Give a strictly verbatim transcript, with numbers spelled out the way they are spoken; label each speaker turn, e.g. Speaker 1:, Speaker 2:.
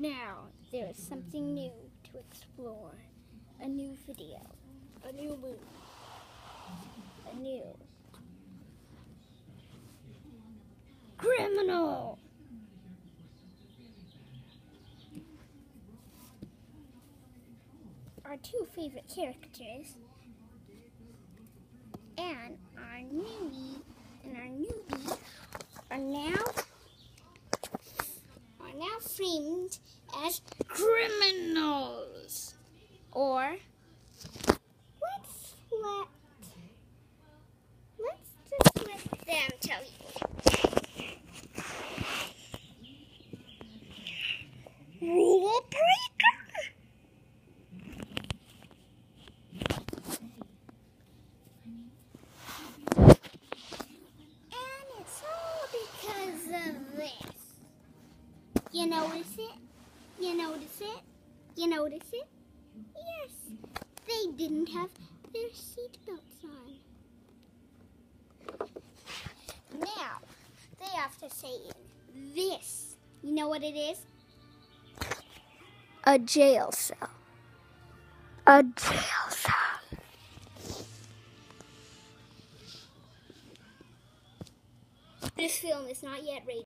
Speaker 1: Now, there is something new to explore. A new video. A new movie. A new criminal. Our two favorite characters and our newbie and our newbie are now are now framed as criminals. Or let's let let's just let them tell you. Rule breaker. And it's all because of this. You notice it? You notice it? You notice it? Yes, they didn't have their seatbelts on. Now, they have to say this. You know what it is? A jail cell. A jail cell. This film is not yet rated.